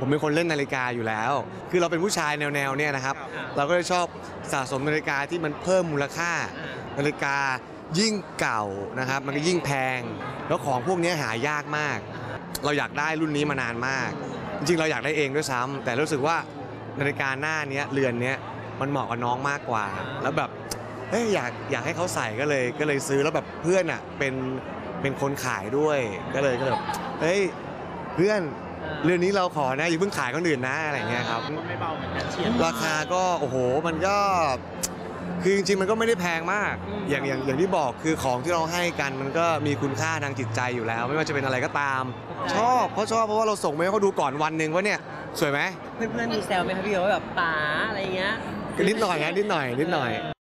ผมเป็นคนเล่นนาฬิกาอยู่แล้ว คือเราเป็นผู้ชายแนวเนี่ยนะครับเราก็เลยชอบสะสมนาฬิกาที่มันเพิ่มมูลค่านาฬิกายิ่งเก่านะครับมันก็ยิ่งแพงแล้วของพวกนี้หายากมากเราอยากได้รุ่นนี้มานานมากจริงๆเราอยากได้เองด้วยซ้ำแต่รู้สึกว่านาฬิกาหน้านี้เรือนนี้มันเหมาะกับน้องมากกว่าแล้วแบบเฮ้ยอยากให้เขาใส่ก็เลยซื้อแล้วแบบเพื่อนอ่ะเป็นคนขายด้วยก็เลยแบบเฮ้ยเพื่อนเรือนนี้เราขอนะอย่าเพิ่งขายคนอื่นนะอะไรเงี้ยครับไม่เบาเหมือนกันเชียร์ราคาก็โอ้โหมันก็คือจริงๆมันก็ไม่ได้แพงมากอย่างที่บอกคือของที่เราให้กันมันก็มีคุณค่าทางจิตใจอยู่แล้ว ไม่ว่าจะเป็นอะไรก็ตามชอบเพราะว่าเราส่งไปให้เขาดูก่อนวันหนึ่งว่าเนี่ยสวยไหมเพื่อนๆมีแซวไหมครับพี่ว่าแบบป๋าอะไรเงี้ยนิดหน่อย